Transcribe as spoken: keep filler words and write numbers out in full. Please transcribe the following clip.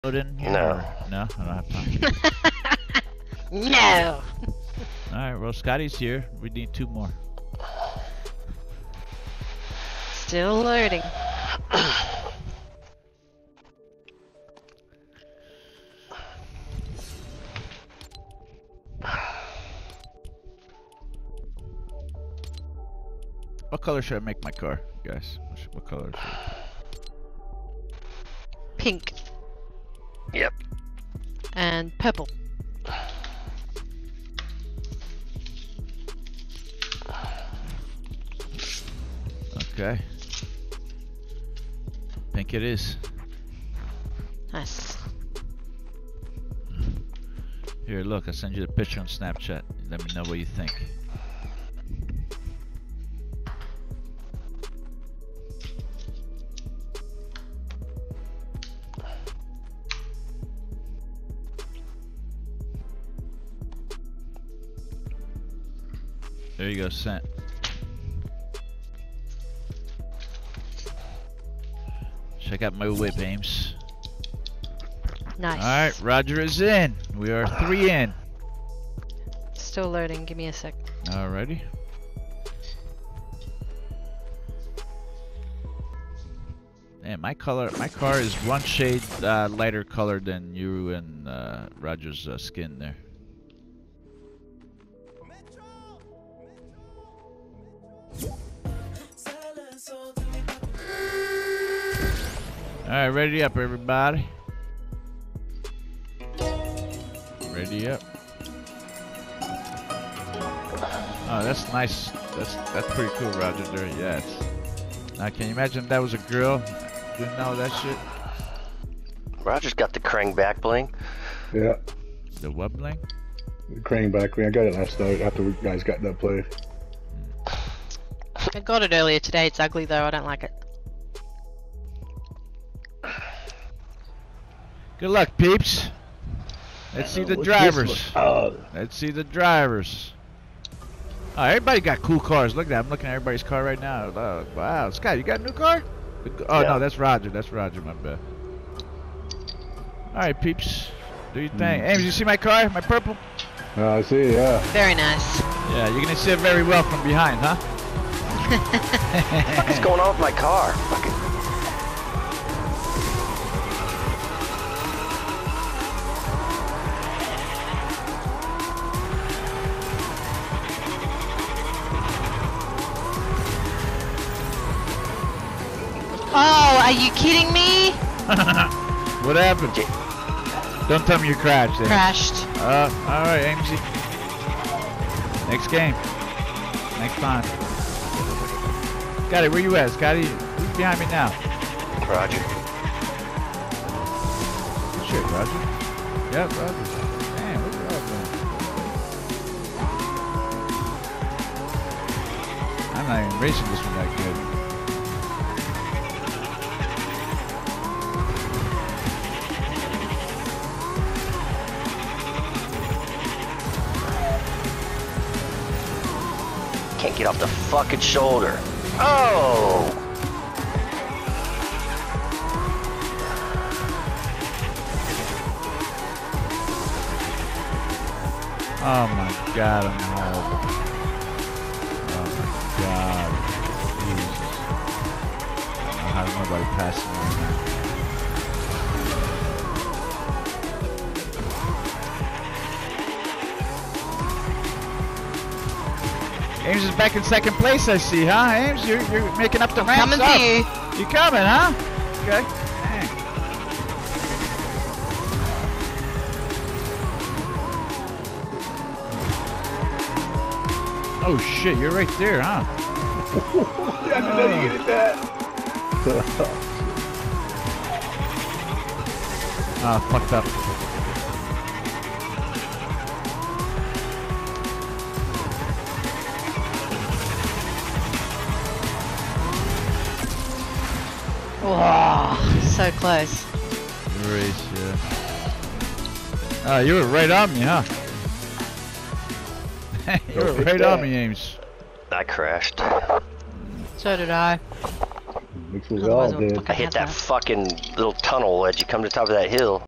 In here? No. No, I don't have time. No! Alright, well, Scotty's here. We need two more. Still loading. What color should I make my car, guys? What, should, what color should I Pink. Yep. And purple. Okay. Pink it is. Nice. Here, look, I'll send you the picture on Snapchat. Let me know what you think. There you go, sent. Check out my whip, Ames. Nice. Alright, Roger is in. We are three in. Still loading. Give me a sec. Alrighty. Man, my color, my car is one shade uh, lighter colored than you and uh, Roger's uh, skin there. Alright, ready up, everybody. Ready up. Oh, that's nice. That's that's pretty cool, Roger. There, yes. Now, can you imagine if that was a girl? Didn't know that shit. Roger's got the Krang back bling. Yeah, The what bling? the crane back. I got it last night after we guys got that play. I got it earlier today. It's ugly though. I don't like it. Good luck, peeps. Let's see the What's drivers. this one? Uh, Let's see the drivers. Oh, everybody got cool cars. Look at that. I'm looking at everybody's car right now. Oh, wow. Scott, you got a new car? Oh, Yeah. no, that's Roger. That's Roger, my bad. All right, peeps. Do your thing. Mm. Ames, you see my car? My purple? uh, I see. Yeah. Very nice. Yeah, you're going to sit very well from behind, huh? What's going on with my car? Fucking. Oh, are you kidding me? What happened? J- Don't tell me you crashed. Ames. Crashed. Uh, all right, Amesy. Next game. Next time. Scotty, where you at, Scotty? Who's behind me now? Roger. Shit, Roger. Yep, Roger. Damn, what's up, man? I'm not even racing this one that good. Can't get off the fucking shoulder. Oh! Oh my god, I'm horrible. Oh my god. Jesus. I don't know how nobody passing me right now. Ames is back in second place, I see, huh? Ames, you're, you're making up the ramps Coming up. to you. You coming, huh? Okay. Dang. Oh shit, you're right there, huh? I didn't know you get that. Ah, fucked up. Wow, so close. Race, yeah. Ah, you were right on me, huh? You were Go right get on that. me, Ames. I crashed. So did I. Looks like we all Otherwise, I'll did. fucking I hit have that that. fucking little tunnel as you come to the top of that hill.